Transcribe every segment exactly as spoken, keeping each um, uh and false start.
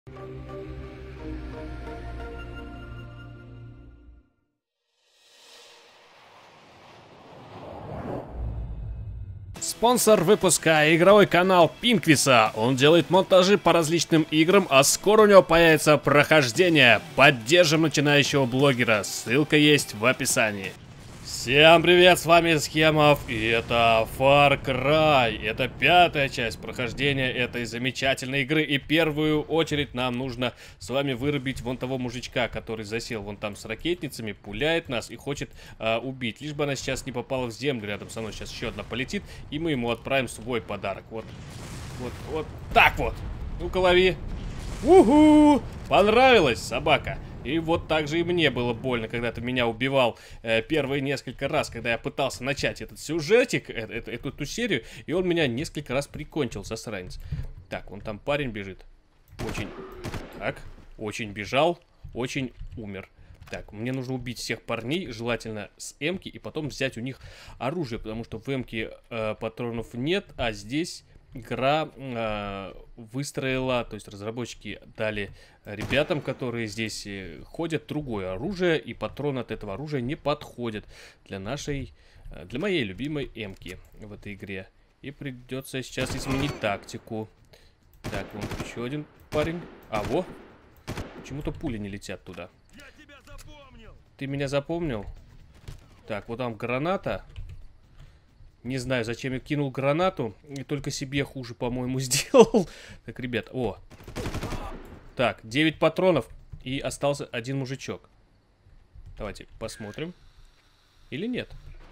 Спонсор выпуска — игровой канал Пинквиса. Он делает монтажи по различным играм, а скоро у него появится прохождение. Поддержим начинающего блогера. Ссылка есть в описании. Всем привет, с вами Схемов, и это Far Cry. Это пятая часть прохождения этой замечательной игры. И в первую очередь нам нужно с вами вырубить вон того мужичка, который засел вон там с ракетницами, пуляет нас и хочет э, убить. Лишь бы она сейчас не попала в землю, рядом со мной сейчас еще одна полетит, и мы ему отправим свой подарок. Вот, вот, вот так вот. Ну-ка, лови. Уху! Понравилась, собака? И вот так же и мне было больно, когда ты меня убивал э, первые несколько раз, когда я пытался начать этот сюжетик, э, э, эту, эту серию, и он меня несколько раз прикончил, засранец. Так, вон там парень бежит. Очень... Так, очень бежал, очень умер. Так, мне нужно убить всех парней, желательно с эмки, и потом взять у них оружие, потому что в эмке э, патронов нет, а здесь... Игра э, выстроила, то есть разработчики дали ребятам, которые здесь ходят, другое оружие, и патроны от этого оружия не подходят для нашей, для моей любимой эмки в этой игре. И придется сейчас изменить тактику. Так, вон еще один парень. А, во! Почему-то пули не летят туда. Я тебя запомнил. Ты меня запомнил? Так, вот там граната. Не знаю, зачем я кинул гранату. И только себе хуже, по-моему, сделал. Так, ребят, о. Так, девять патронов. И остался один мужичок. Давайте посмотрим. Или нет?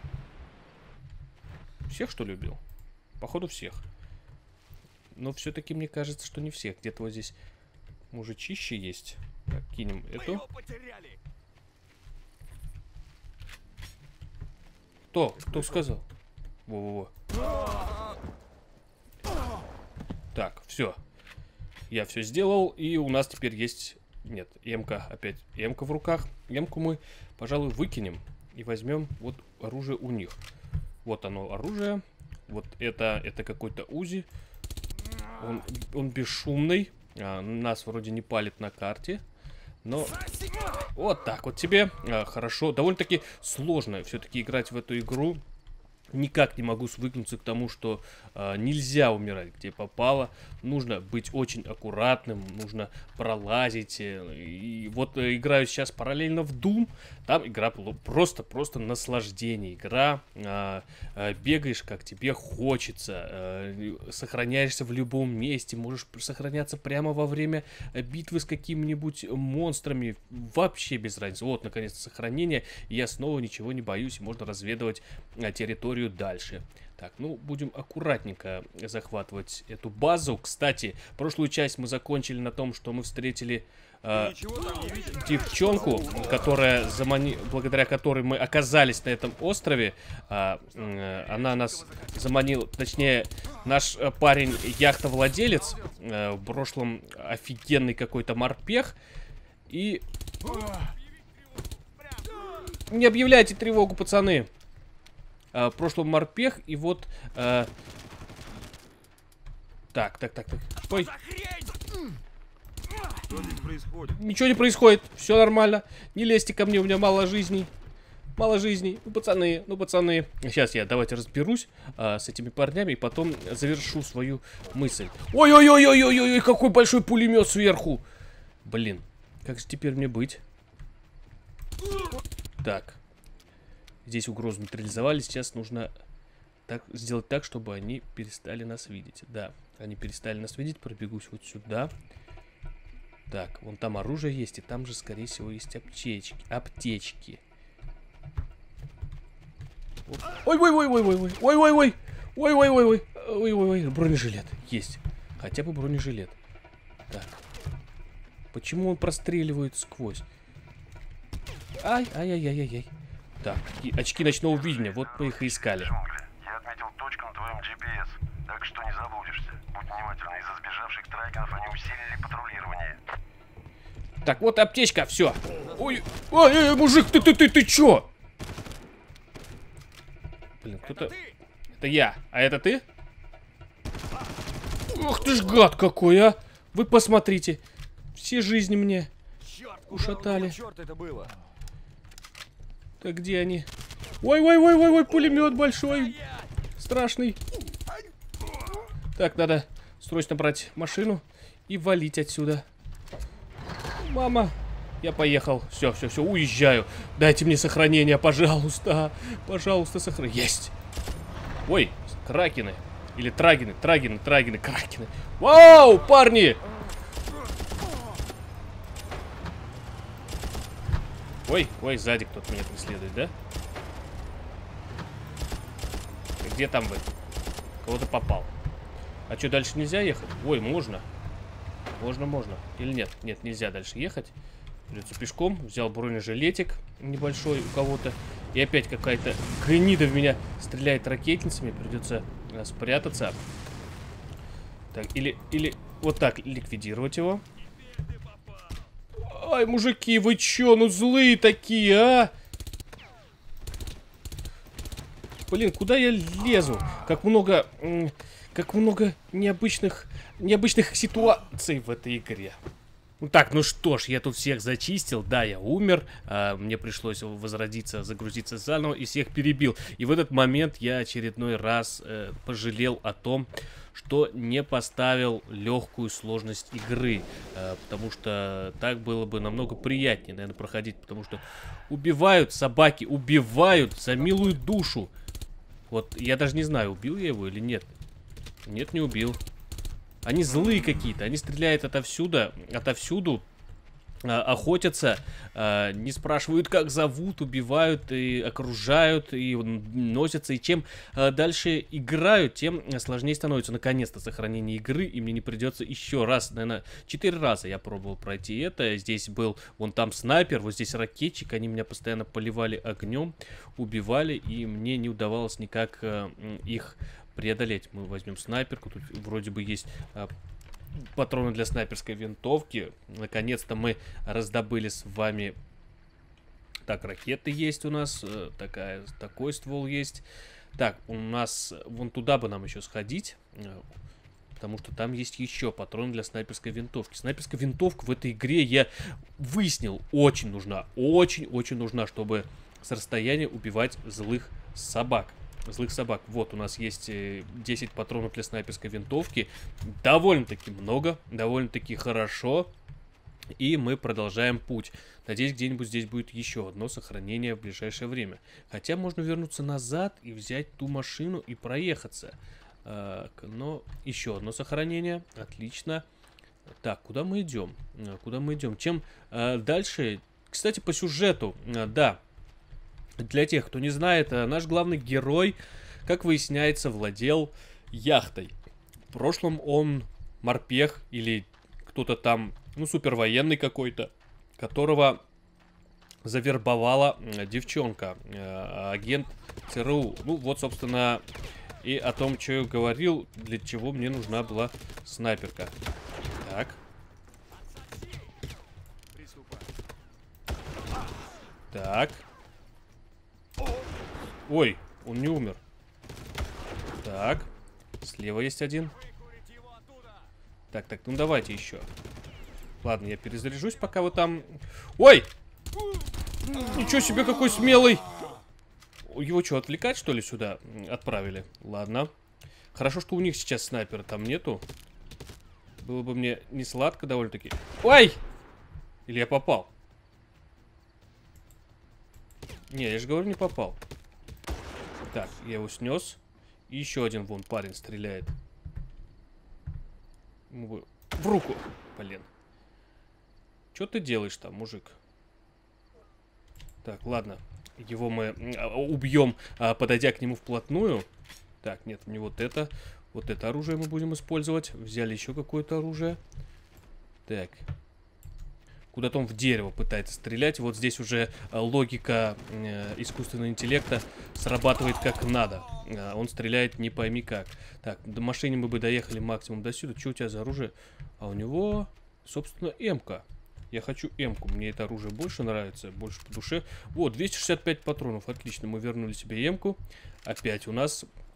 Всех, что ли, убил? Походу, всех. Но все-таки мне кажется, что не всех. Где-то вот здесь мужичище есть. Так, кинем эту. Кто? Кто сказал? Во-во-во. Так, все. Я все сделал, и у нас теперь есть... Нет, эмка опять. Эмка в руках. Эмку мы, пожалуй, выкинем. И возьмем вот оружие у них. Вот оно, оружие. Вот это, это какой-то УЗИ. Он, он бесшумный. А, нас вроде не палит на карте. Но... Вот так вот тебе. А, хорошо. Довольно-таки сложно все-таки играть в эту игру. Никак не могу свыкнуться к тому, что э, нельзя умирать, где попало. Нужно быть очень аккуратным, нужно пролазить. Э, и вот э, играю сейчас параллельно в Doom. Там игра просто-просто наслаждение. Игра, э, э, бегаешь, как тебе хочется. Э, сохраняешься в любом месте. Можешь сохраняться прямо во время битвы с какими-нибудь монстрами. Вообще без разницы. Вот, наконец-то, сохранение. И я снова ничего не боюсь. Можно разведывать э, территорию дальше. Так, ну, будем аккуратненько захватывать эту базу. Кстати, прошлую часть мы закончили на том, что мы встретили э, девчонку, которая замани... благодаря которой мы оказались на этом острове. Э, э, она нас заманила, точнее, наш э, парень яхтовладелец, э, в прошлом офигенный какой-то морпех. И... Не объявляйте тревогу, пацаны. Uh, в прошлом морпех, и вот... Uh... Так, так, так, так. Ой. Что здесь происходит? Ничего не происходит, все нормально. Не лезьте ко мне, у меня мало жизней. Мало жизней. Ну, пацаны, ну, пацаны. Сейчас я давайте разберусь uh, с этими парнями, и потом завершу свою мысль. Ой-ой-ой-ой-ой-ой, какой большой пулемет сверху. Блин, как же теперь мне быть? Так. Здесь угрозу нейтрализовали. Сейчас нужно так, сделать так, чтобы они перестали нас видеть. Да, они перестали нас видеть. Пробегусь вот сюда. Так, вон там оружие есть. И там же, скорее всего, есть аптечки. Аптечки. Ой-ой-ой-ой-ой-ой. Ой-ой-ой. Ой-ой-ой-ой. Ой-ой-ой. Бронежилет. Есть. Хотя бы бронежилет. Так. Почему он простреливает сквозь? Ай-ай-ай-ай-ай-ай. Так, и очки ночного видения, вот мы их и искали. Я отметил точку на твоем джи пи эс, так что не заблудишься. Будь внимательна, из-за сбежавших трайкеров они усилили патрулирование. Так, вот аптечка, все. Ой, ой, ой, мужик, ты, ты, ты, ты чё? Блин, кто-то... Это я, а это ты? Ох ты ж гад какой, а! Вы посмотрите. Все жизни мне Черт, ушатали. Черт, это было. Так где они? Ой-ой-ой-ой-ой, пулемет большой. Страшный. Так, надо срочно брать машину и валить отсюда. Мама, я поехал. Все, все, все, уезжаю. Дайте мне сохранение, пожалуйста. Пожалуйста, сохрани. Есть. Ой, кракены. Или трагины, трагины, трагины, кракены. Вау, парни! Ой, ой, сзади кто-то меня преследует, да? Где там вы? Кого-то попал. А что, дальше нельзя ехать? Ой, можно. Можно, можно. Или нет? Нет, нельзя дальше ехать. Придется пешком. Взял бронежилетик небольшой у кого-то. И опять какая-то гнида в меня стреляет ракетницами. Придется uh, спрятаться. Так, или, или вот так ликвидировать его. Ай, мужики, вы чё? Ну злые такие, а? Блин, куда я лезу? Как много... Как много необычных... Необычных ситуаций в этой игре. Ну так, ну что ж, я тут всех зачистил. Да, я умер. А, мне пришлось возродиться, загрузиться заново и всех перебил. И в этот момент я очередной раз э, пожалел о том, что не поставил легкую сложность игры. Э, потому что так было бы намного приятнее, наверное, проходить. Потому что убивают собаки, убивают за милую душу. Вот я даже не знаю, убил я его или нет. Нет, не убил. Они злые какие-то, они стреляют отовсюду, отовсюду, а, охотятся, а, не спрашивают, как зовут, убивают и окружают, и носятся. И чем а, дальше играют, тем сложнее становится наконец-то сохранение игры, и мне не придется еще раз, наверное, четыре раза я пробовал пройти это. Здесь был вон там снайпер, вот здесь ракетчик, они меня постоянно поливали огнем, убивали, и мне не удавалось никак а, их преодолеть. Мы возьмем снайперку. Тут вроде бы есть а, патроны для снайперской винтовки. Наконец-то мы раздобыли с вами... Так, ракеты есть у нас. А, такая, такой ствол есть. Так, у нас... Вон туда бы нам еще сходить. А, потому что там есть еще патроны для снайперской винтовки. Снайперская винтовка в этой игре, я выяснил, очень нужна. Очень-очень нужна, чтобы с расстояния убивать злых собак. Злых собак. Вот, у нас есть десять патронов для снайперской винтовки. Довольно-таки много, довольно-таки хорошо. И мы продолжаем путь. Надеюсь, где-нибудь здесь будет еще одно сохранение в ближайшее время. Хотя можно вернуться назад и взять ту машину и проехаться. А, но еще одно сохранение. Отлично. Так, куда мы идем? Куда мы идем? Чем а, дальше? Кстати, по сюжету. А, да. Для тех, кто не знает, наш главный герой, как выясняется, владел яхтой. В прошлом он морпех или кто-то там, ну, супервоенный какой-то, которого завербовала девчонка, агент ЦРУ. Ну, вот, собственно, и о том, что я говорил, для чего мне нужна была снайперка. Так. Так. Ой, он не умер. Так. Слева есть один. Так, так, ну давайте еще. Ладно, я перезаряжусь, пока вы там... Ой! Ничего себе, какой смелый! Его что, отвлекать, что ли, сюда отправили? Ладно. Хорошо, что у них сейчас снайпера там нету. Было бы мне не сладко довольно-таки. Ой! Или я попал? Не, я же говорю, не попал. Так, я его снес. И еще один вон парень стреляет. В руку. Блин. Что ты делаешь там, мужик? Так, ладно. Его мы убьем, подойдя к нему вплотную. Так, нет, не вот это. Вот это оружие мы будем использовать. Взяли еще какое-то оружие. Так. Куда-то он в дерево пытается стрелять. Вот здесь уже логика э, искусственного интеллекта срабатывает как надо. Э, он стреляет не пойми как. Так, до машины мы бы доехали максимум до сюда. Что у тебя за оружие? А у него, собственно, М-ка. Я хочу М-ку. Мне это оружие больше нравится, больше по душе. Вот, двести шестьдесят пять патронов. Отлично, мы вернули себе М-ку. Опять у нас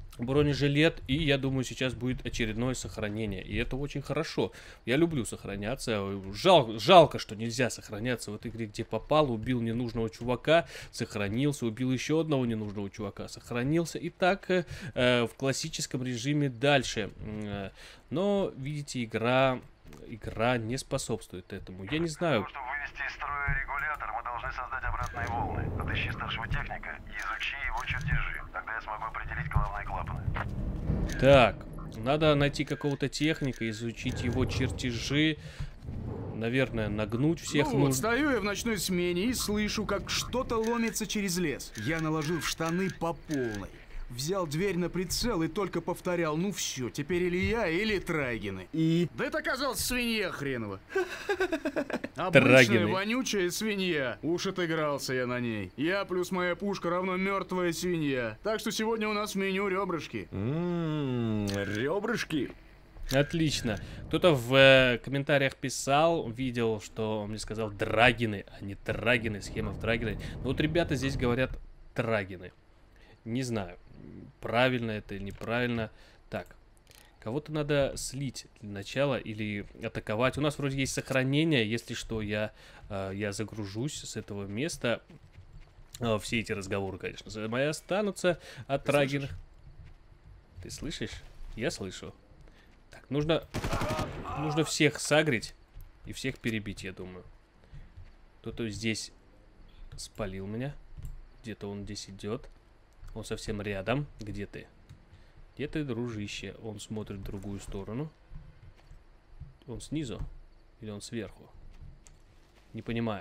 бронежилет, и я думаю, сейчас будет очередное сохранение. И это очень хорошо. Я люблю сохраняться. Жал, жалко, что нельзя сохраняться в этой игре, где попал, убил ненужного чувака, сохранился, убил еще одного ненужного чувака, сохранился. И так э, в классическом режиме дальше. Но, видите, игра... Игра не способствует этому. Я не знаю. Чтобы вывести из строя регулятор, мы должны создать обратные волны. Отыщи старшего техника и изучи его чертежи. Тогда я смогу определить главные клапаны. Так, надо найти какого-то техника, изучить его чертежи. Наверное, нагнуть всех. Ну вот, нужно. стою я в ночной смене и слышу, как что-то ломится через лес. Я наложил в штаны по полной. Взял дверь на прицел и только повторял: ну все, теперь или я, или Трагины. И... Да это оказалось свинья хренова. Обычная вонючая свинья. Уж отыгрался я на ней. Я плюс моя пушка равно мертвая свинья. Так что сегодня у нас в меню ребрышки. Ммм, ребрышки. Отлично. Кто-то в э, комментариях писал, видел, что он мне сказал Драгины, а не Трагины, схема в Драгины. Но вот ребята здесь говорят Трагины. Не знаю, правильно это или неправильно. Так, кого-то надо слить для начала или атаковать. У нас вроде есть сохранение. Если что, я, э, я загружусь с этого места. Э, все эти разговоры, конечно, за мои останутся от Трагиных. Ты слышишь? Я слышу. Так, нужно, нужно всех сагрить и всех перебить, я думаю. Кто-то здесь спалил меня. Где-то он здесь идет. Он совсем рядом. Где ты? Где ты, дружище? Он смотрит в другую сторону. Он снизу? Или он сверху? Не понимаю.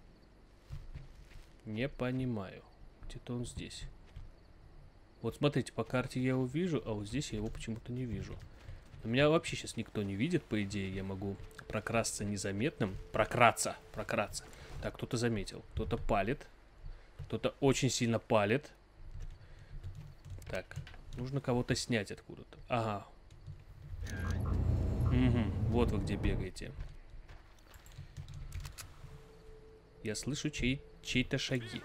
Не понимаю. Где-то он здесь. Вот смотрите, по карте я его вижу, а вот здесь я его почему-то не вижу. Но меня вообще сейчас никто не видит, по идее. Я могу прокрасться незаметным. Прократься, прократься. Так, кто-то заметил. Кто-то палит. Кто-то очень сильно палит. Так, нужно кого-то снять откуда-то. Ага. Угу, вот вы где бегаете. Я слышу чей, чей-то шаги.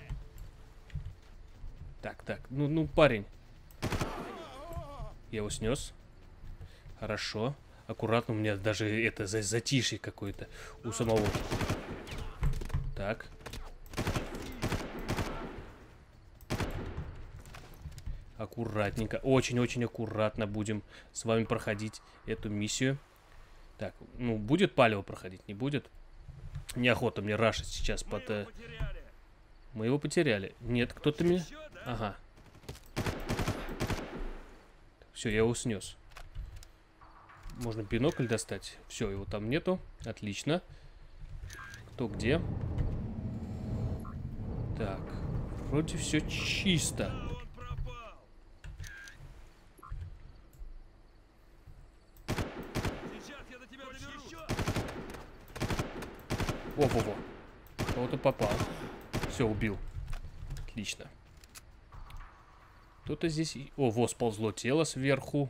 Так, так, ну, ну, парень. Я его снес. Хорошо. Аккуратно, у меня даже это за затишье какое-то у самого. Так. Аккуратненько, очень-очень аккуратно будем с вами проходить эту миссию. Так, ну, будет палево проходить, не будет? Неохота мне рашить сейчас Мы под... его потеряли. Мы его потеряли. Нет, кто-то меня... Еще, да? Ага. Все, я его снес. Можно бинокль достать. Все, его там нету. Отлично. Кто где? Так. Вроде все чисто. Он пропал. Сейчас я до тебя доберусь. Во-во-во. Кого-то попал. Все, убил. Отлично. Кто-то здесь... О, во, сползло тело сверху.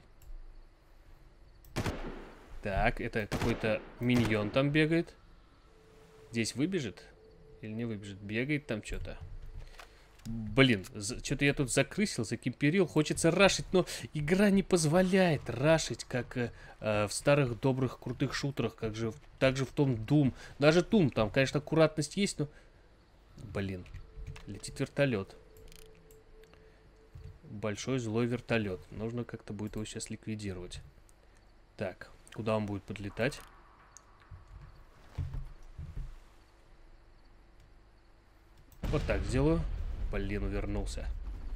Так, это какой-то миньон там бегает. Здесь выбежит? Или не выбежит? Бегает там что-то. Блин, что-то я тут закрысил, закимперил. Хочется рашить, но игра не позволяет рашить, как э, э, в старых добрых крутых шутерах. Как же, так же в том Doom. Даже Doom, там, конечно, аккуратность есть, но... Блин, летит вертолет. Большой злой вертолет. Нужно как-то будет его сейчас ликвидировать. Так, куда он будет подлетать? Вот так сделаю. Блин, увернулся.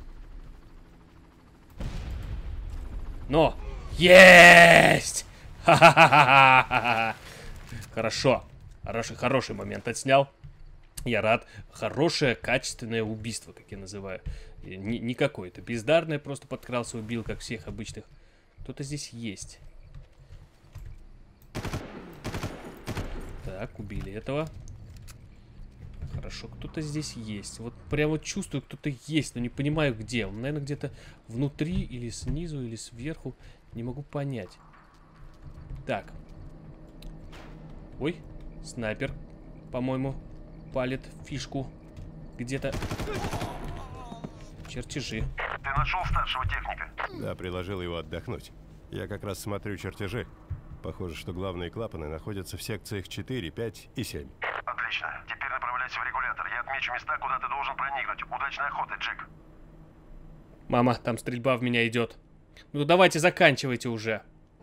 Но! Есть! Ха-ха-ха-ха-ха! Хорошо. Хороший, хороший момент отснял. Я рад. Хорошее, качественное убийство, как я называю. Не, не какое-то. Бездарное, просто подкрался, убил, как всех обычных. Кто-то здесь есть. Так, убили этого. Хорошо, кто-то здесь есть. Вот прям вот чувствую, кто-то есть, но не понимаю где. Он, наверное, где-то внутри, или снизу, или сверху. Не могу понять. Так. Ой, снайпер, по-моему, палит фишку. Где-то... Чертежи. Ты нашел старшего техника? Да, приложил его отдохнуть. Я как раз смотрю чертежи. Похоже, что главные клапаны находятся в секциях четыре, пять и семь. Отлично. Теперь направляйся в регулятор. Я отмечу места, куда ты должен проникнуть. Удачной охоты, Джек. Мама, там стрельба в меня идет. Ну давайте заканчивайте уже.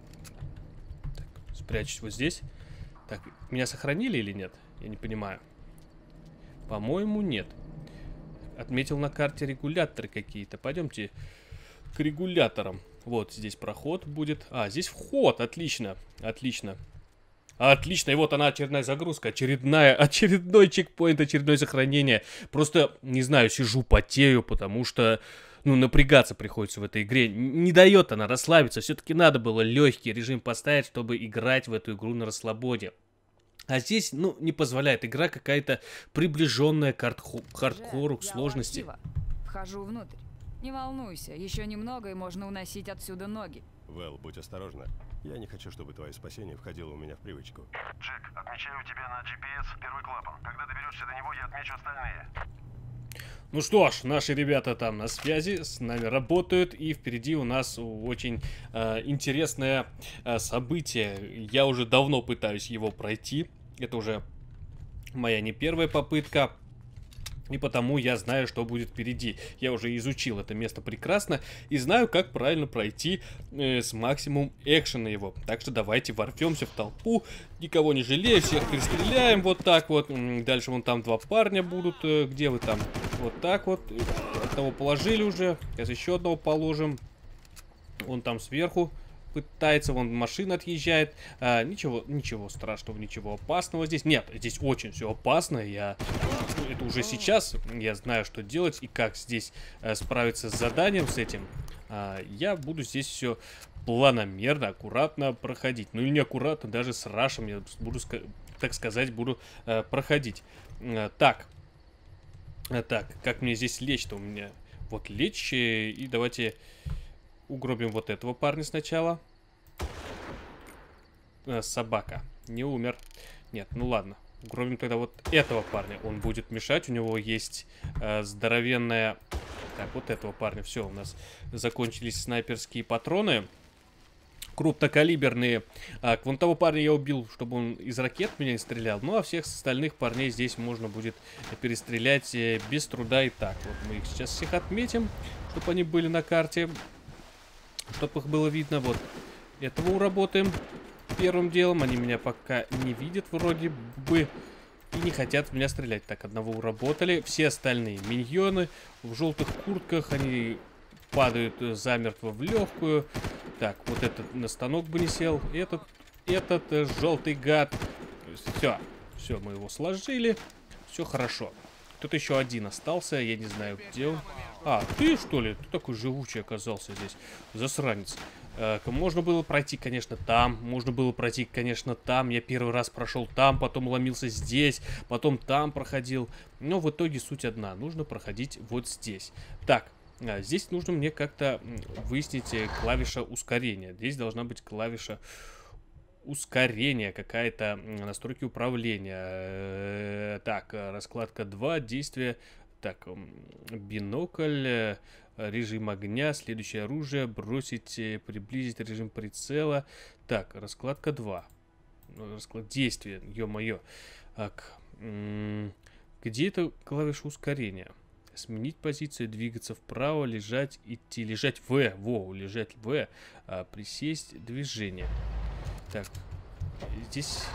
Так, спрячусь вот здесь. Так, меня сохранили или нет? Я не понимаю. По-моему, нет. Отметил на карте регуляторы какие-то. Пойдемте к регуляторам. Вот здесь проход будет. А, здесь вход. Отлично. Отлично. Отлично. И вот она, очередная загрузка. Очередная, очередной чекпоинт, очередное сохранение. Просто, не знаю, сижу, потею, потому что, ну, напрягаться приходится в этой игре. Не дает она расслабиться. Все-таки надо было легкий режим поставить, чтобы играть в эту игру на расслабоне. А здесь, ну, не позволяет. Игра какая-то приближенная к хардкору, к сложности. Вхожу внутрь. Не волнуйся, еще немного и можно уносить отсюда ноги. Вэл, будь осторожна. Я не хочу, чтобы твое спасение входило у меня в привычку. Джек, отмечаю тебя на джи пи эс первый клапан. Когда доберешься до него, я отмечу остальные. Ну что ж, наши ребята там на связи, с нами работают, и впереди у нас очень э, интересное э, событие. Я уже давно пытаюсь его пройти, это уже моя не первая попытка, и потому я знаю, что будет впереди. Я уже изучил это место прекрасно и знаю, как правильно пройти э, с максимум экшена его. Так что давайте ворвемся в толпу, никого не жалея, всех перестреляем вот так вот. Дальше вон там два парня будут, э, где вы там? Вот так вот. Одного положили уже, сейчас еще одного положим. Он там сверху пытается, вон машина отъезжает. А, ничего, ничего страшного, ничего опасного здесь. Нет, здесь очень все опасно. Я это уже сейчас. Я знаю, что делать и как здесь а, справиться с заданием с этим. А, я буду здесь все планомерно, аккуратно проходить. Ну или не аккуратно, даже с рашем я буду, так сказать, буду а, проходить. А, так. А, так, как мне здесь лечь-то у меня? Вот лечь, и давайте угробим вот этого парня сначала. А, собака. Не умер. Нет, ну ладно. Угробим тогда вот этого парня. Он будет мешать. У него есть а, здоровенная... Так, вот этого парня. Все, у нас закончились снайперские патроны. Крупнокалиберные. А, вон того парня я убил, чтобы он из ракет меня не стрелял. Ну, а всех остальных парней здесь можно будет перестрелять э, без труда и так. Вот мы их сейчас всех отметим, чтобы они были на карте. Чтобы их было видно. Вот этого уработаем первым делом. Они меня пока не видят вроде бы. И не хотят в меня стрелять. Так, одного уработали. Все остальные миньоны в желтых куртках. Они падают замертво в легкую. Так, вот этот на станок бы не сел. Этот, этот э, желтый гад. Все, все, мы его сложили. Все хорошо. Тут еще один остался. Я не знаю, где он. А, ты что ли? Ты такой живучий оказался здесь. Засранец. Э, можно было пройти, конечно, там. Можно было пройти, конечно, там. Я первый раз прошел там, потом ломился здесь, потом там проходил. Но в итоге суть одна. Нужно проходить вот здесь. Так. А, здесь нужно мне как-то выяснить клавиша ускорения. Здесь должна быть клавиша ускорения, какая-то настройки управления. Так, раскладка два, действие. Так, бинокль, режим огня, следующее оружие, бросить, приблизить режим прицела. Так, раскладка два. Расклад действия, ё-моё. Так, где это клавиша ускорения? Сменить позицию, двигаться вправо, лежать, идти, лежать В, во, лежать В, а, присесть, движение. Так, здесь,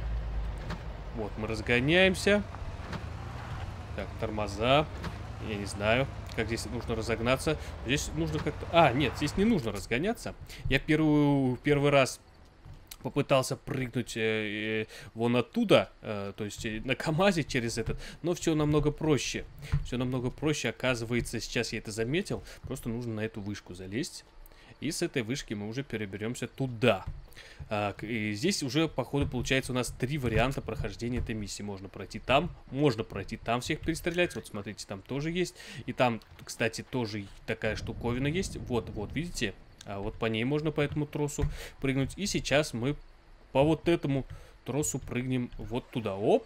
вот, мы разгоняемся. Так, тормоза, я не знаю, как здесь нужно разогнаться. Здесь нужно как-то, а, нет, здесь не нужно разгоняться. Я первую, первый раз попытался прыгнуть э, э, вон оттуда, э, то есть э, на КамАЗе через этот, но все намного проще. Все намного проще, оказывается, сейчас я это заметил, просто нужно на эту вышку залезть. И с этой вышки мы уже переберемся туда. А, и здесь уже, походу, получается у нас три варианта прохождения этой миссии. Можно пройти там, можно пройти там, всех перестрелять. Вот, смотрите, там тоже есть. И там, кстати, тоже такая штуковина есть. Вот, вот, видите? А вот по ней можно по этому тросу прыгнуть. И сейчас мы по вот этому тросу прыгнем вот туда. Оп!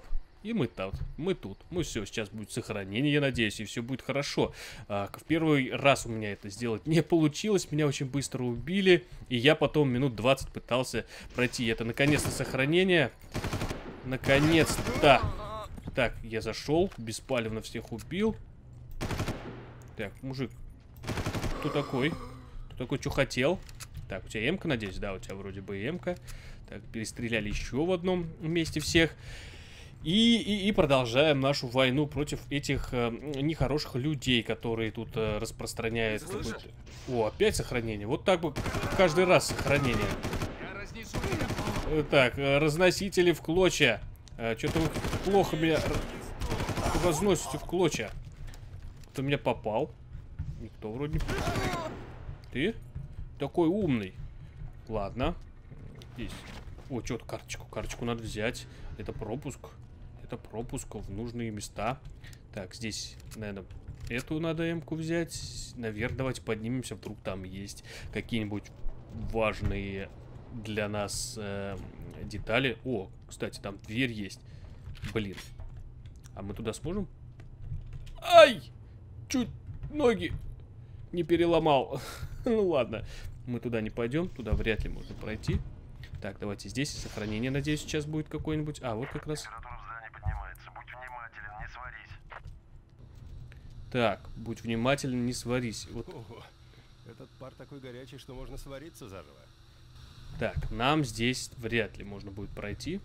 И мы тут, мы тут. Мы все, сейчас будет сохранение, я надеюсь, и все будет хорошо. А, в первый раз у меня это сделать не получилось. Меня очень быстро убили. И я потом минут двадцать пытался пройти. Это наконец-то сохранение. Наконец-то. Так, я зашел, беспалевно всех убил. Так, мужик, кто такой? Кто такой, что хотел? Так, у тебя эмка, надеюсь? Да, у тебя вроде бы эмка. Так, перестреляли еще в одном месте всех. И, и, и продолжаем нашу войну против этих э, нехороших людей, которые тут э, распространяют... О, опять сохранение. Вот так бы каждый раз сохранение. Э, так, э, разносители в клочья. Э, Что-то вы плохо меня разносите в клочья. Кто меня попал? Никто вроде не... Ты? Такой умный. Ладно. Здесь. О, что-то карточку. Карточку надо взять. Это пропуск. Это пропуск в нужные места. Так, здесь, наверное, эту надо эмку взять. Наверх давайте поднимемся. Вдруг там есть какие-нибудь важные для нас э, детали. О, кстати, там дверь есть. Блин. А мы туда сможем? Ай! Чуть ноги не переломал. Ну ладно. Мы туда не пойдем. Туда вряд ли можно пройти. Так, давайте здесь. Сохранение, надеюсь, сейчас будет какое-нибудь. А, вот как раз. Температура в здании поднимается. Будь внимателен, не сварись. Так, будь внимателен, не сварись. Вот. Ого, этот пар такой горячий, что можно свариться заживо. Так, нам здесь вряд ли можно будет пройти.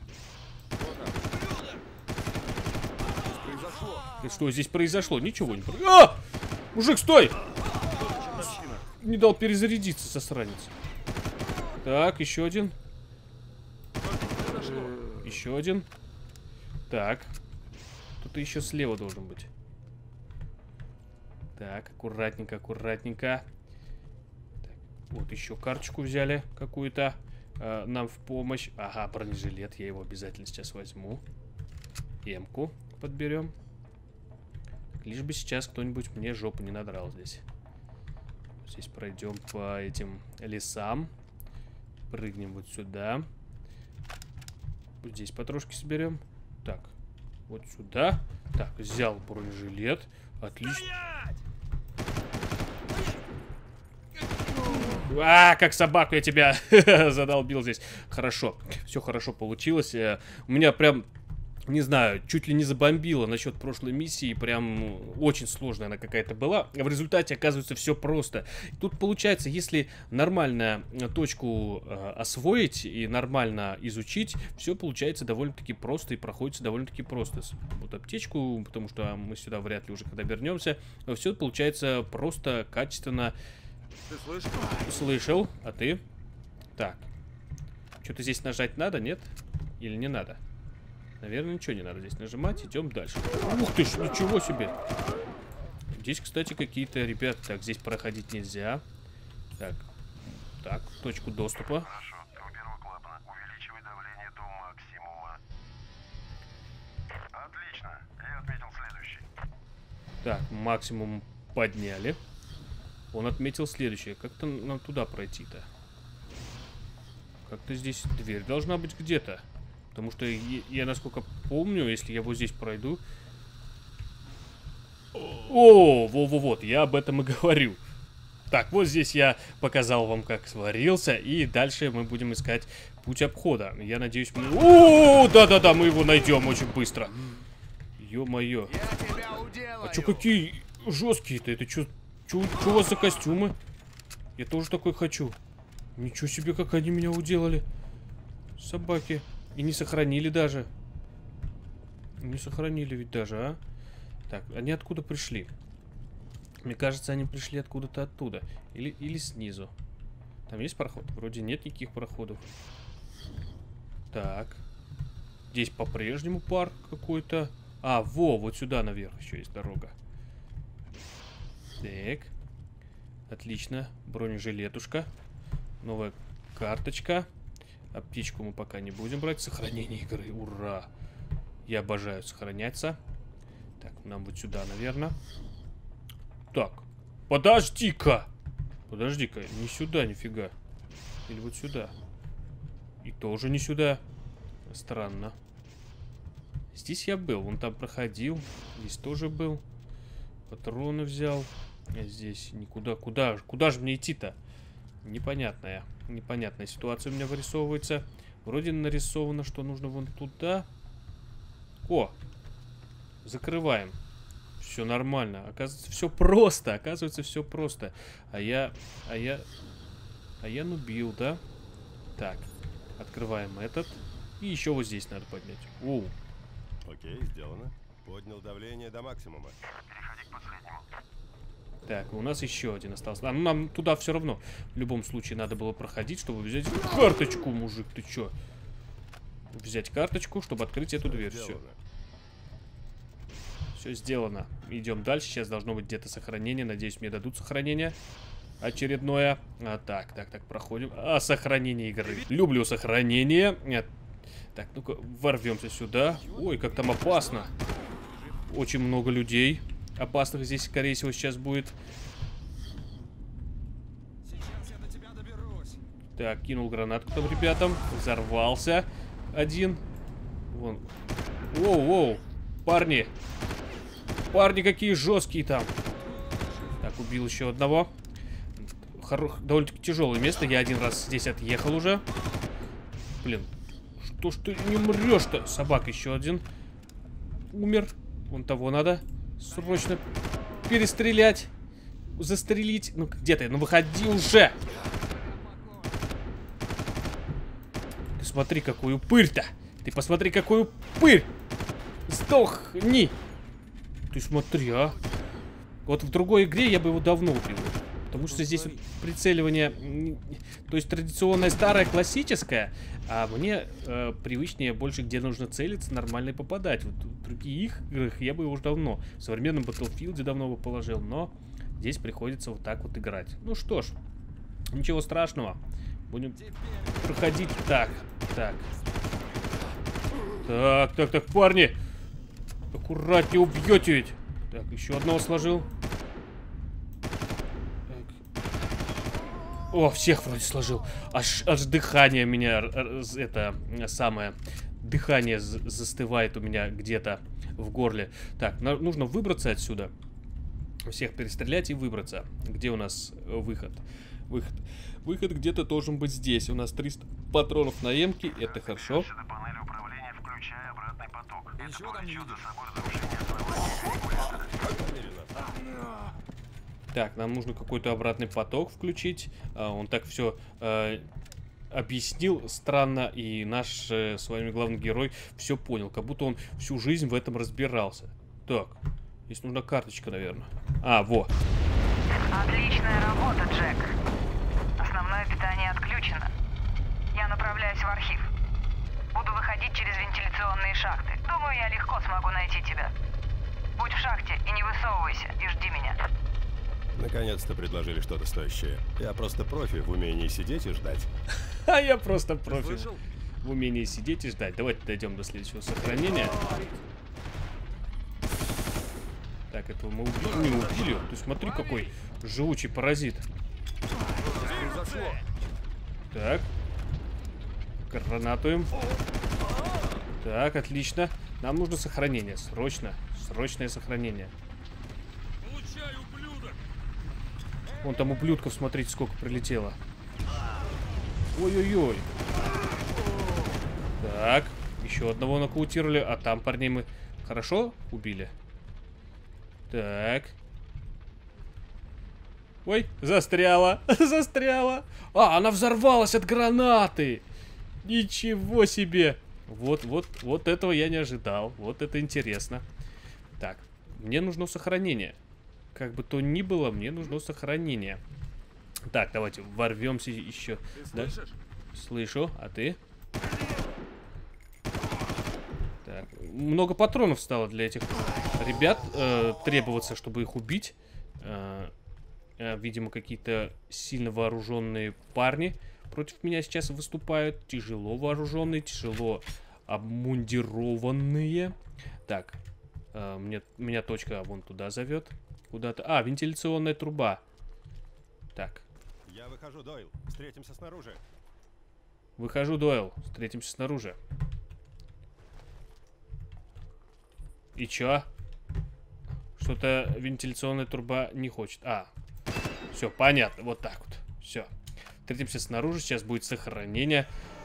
И что здесь произошло? Ничего не произошло. А! Мужик, стой! Не дал перезарядиться, засранец. Так, еще один. Еще один. Так. Тут еще слева должен быть. Так, аккуратненько, аккуратненько. Так, вот еще карточку взяли какую-то. Э, нам в помощь. Ага, бронежилет. Я его обязательно сейчас возьму. Эмку подберем. Лишь бы сейчас кто-нибудь мне жопу не надрал здесь. Здесь пройдем по этим лесам. Прыгнем вот сюда. Вот здесь потрошки соберем. Так, вот сюда. Так, взял бронежилет. Отлично. А, как собаку я тебя задолбил здесь. Хорошо, все хорошо получилось. У меня прям... Не знаю, чуть ли не забомбило насчет прошлой миссии. Прям очень сложная она какая-то была. В результате оказывается все просто. Тут получается, если нормально точку э, освоить и нормально изучить, все получается довольно-таки просто и проходится довольно-таки просто. Вот аптечку, потому что мы сюда вряд ли уже когда вернемся. Все получается просто, качественно. Ты слышишь? Слышал, а ты? Так. Что-то здесь нажать надо, нет? Или не надо? Наверное, ничего не надо здесь нажимать. Идем дальше. Ух ты ж, ничего себе. Здесь, кстати, какие-то ребята. Так, здесь проходить нельзя. Так, так, точку доступа. Хорошо, ты у первого клапана. Увеличивай давление до максимума. Отлично, я отметил следующий. Так, максимум подняли. Он отметил следующее. Как-то нам туда пройти-то? Как-то здесь дверь должна быть где-то. Потому что я, я, насколько помню, если я вот здесь пройду... О, во-во-вот, я об этом и говорю. Так, вот здесь я показал вам, как сварился. И дальше мы будем искать путь обхода. Я надеюсь, мы... О, да-да-да, мы его найдем очень быстро. Ё-моё. А чё какие жесткие-то? Это чё, чё, чё у вас за костюмы? Я тоже такой хочу. Ничего себе, как они меня уделали. Собаки. И не сохранили даже. Не сохранили ведь даже, а? Так, они откуда пришли? Мне кажется, они пришли откуда-то оттуда. Или, или снизу. Там есть проход? Вроде нет никаких проходов. Так. Здесь по-прежнему парк какой-то. А, во, вот сюда наверх еще есть дорога. Так. Отлично. Бронежилетушка. Новая карточка. Аптечку мы пока не будем брать. Сохранение игры. Ура! Я обожаю сохраняться. Так, нам вот сюда, наверное. Так. Подожди-ка! Подожди-ка. Не сюда, нифига. Или вот сюда. И тоже не сюда. Странно. Здесь я был, вон там проходил. Здесь тоже был. Патроны взял. А здесь никуда. Куда, куда же мне идти-то? Непонятная. Непонятная ситуация у меня вырисовывается. Вроде нарисовано, что нужно вон туда. О! Закрываем. Все нормально. Оказывается, все просто. Оказывается, все просто. А я... А я... А я нубил, да? Так. Открываем этот. И еще вот здесь надо поднять. Оу. Окей, сделано. Поднял давление до максимума. Переходи к последнему. Так, у нас еще один остался. А, ну нам туда все равно в любом случае надо было проходить, чтобы взять карточку, мужик. Ты чё? Взять карточку, чтобы открыть эту дверь. Все. Все сделано. Идем дальше. Сейчас должно быть где-то сохранение. Надеюсь, мне дадут сохранение. Очередное. А, так, так, так, проходим. А, сохранение игры. Люблю сохранение. Нет. Так, ну-ка, ворвемся сюда. Ой, как там опасно. Очень много людей. Опасных здесь, скорее всего, сейчас будет. Сейчас я до тебя доберусь. Так, кинул гранатку там ребятам. Взорвался один. Вон. Воу-воу. Парни. Парни какие жесткие там. Так, убил еще одного. Хоро... Довольно-таки тяжелое место. Я один раз здесь отъехал уже. Блин. Что ж ты не мрешь-то? Собак еще один. Умер. Вон того надо срочно перестрелять. Застрелить. Ну, где ты? Ну, выходи уже. Ты смотри, какую упырь-то. Ты посмотри, какую упырь. Сдохни. Ты смотри, а. Вот в другой игре я бы его давно убил. Потому что здесь вот прицеливание, то есть традиционное, старое, классическое, а мне э, привычнее больше, где нужно целиться, нормально попадать. Вот в других играх я бы его уже давно, в современном Battlefield давно бы положил, но здесь приходится вот так вот играть. Ну что ж, ничего страшного. Будем проходить. Так, так. Так, так, так, парни. Аккуратнее, убьете ведь. Так, еще одного сложил. О, всех вроде сложил. Аж, аж дыхание меня, это самое, дыхание застывает у меня где-то в горле. Так, нужно выбраться отсюда. Всех перестрелять и выбраться. Где у нас выход? Выход. Выход где-то должен быть здесь. У нас триста патронов на эмке, это хорошо. До панели управления, включая обратный поток. Это Ничего там не повлечет видишь? за собой разрушение своего. Так, нам нужно какой-то обратный поток включить. А, он так все э, объяснил странно, и наш э, с вами главный герой все понял, как будто он всю жизнь в этом разбирался. Так, здесь нужна карточка, наверное. А, во. Отличная работа, Джек. Основное питание отключено. Я направляюсь в архив. Буду выходить через вентиляционные шахты. Думаю, я легко смогу найти тебя. Будь в шахте и не высовывайся, и жди меня. Наконец-то предложили что-то стоящее. Я просто профи в умении сидеть и ждать. А я просто профи в умении сидеть и ждать. Давайте дойдем до следующего сохранения. Так, этого мы убили. Не убили. Ты смотри, какой живучий паразит. Так. Гранатуем. Так, отлично. Нам нужно сохранение. Срочно. Срочное сохранение. Получай, ублюдок! Вон там ублюдков, смотрите, сколько прилетело. Ой-ой-ой. Так. Еще одного нокаутировали. А там парней мы хорошо убили. Так. Ой, застряла. Застряла. А, она взорвалась от гранаты. Ничего себе. Вот, вот, вот этого я не ожидал. Вот это интересно. Так, мне нужно сохранение. Как бы то ни было, мне нужно сохранение. Так, давайте ворвемся еще. Ты Да? слышишь? Слышу, а ты? Так, много патронов стало для этих ребят э, требоваться, чтобы их убить. Э, э, видимо, какие-то сильно вооруженные парни против меня сейчас выступают. Тяжело вооруженные, тяжело обмундированные. Так, э, мне, меня точка вон туда зовет. Куда-то. А, вентиляционная труба. Так. Я выхожу, Дойл. Встретимся снаружи. Выхожу, Дойл. Встретимся снаружи. И чё? Что-то вентиляционная труба не хочет. А, все, понятно. Вот так вот. Все. Встретимся снаружи. Сейчас будет сохранение.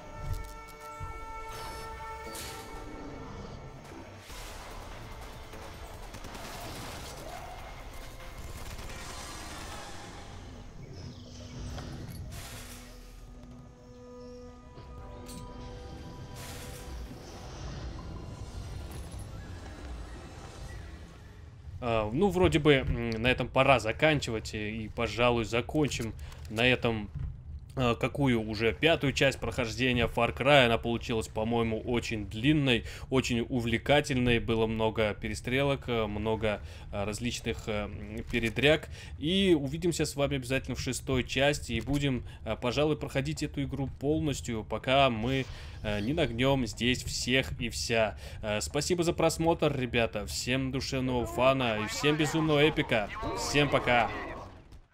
Uh, ну, вроде бы на этом пора заканчивать. И, пожалуй, закончим на этом uh, какую уже пятую часть прохождения Far Cry. Она получилась, по-моему, очень длинной, очень увлекательной. Было много перестрелок, много uh, различных uh, передряг. И увидимся с вами обязательно в шестой части. И будем, uh, пожалуй, проходить эту игру полностью, пока мы не нагнем здесь всех и вся. Спасибо за просмотр, ребята. Всем душевного фана и всем безумного эпика. Всем пока.